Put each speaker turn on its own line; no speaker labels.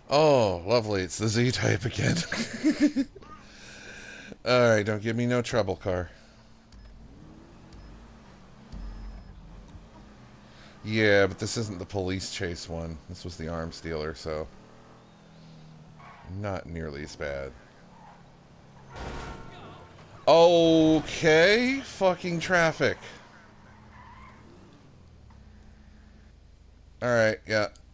Oh, lovely. It's the Z-type again. Alright, don't give me no trouble, car. Yeah, but this isn't the police chase one. This was the arms dealer, so not nearly as bad. Okay, fucking traffic. Alright, yeah.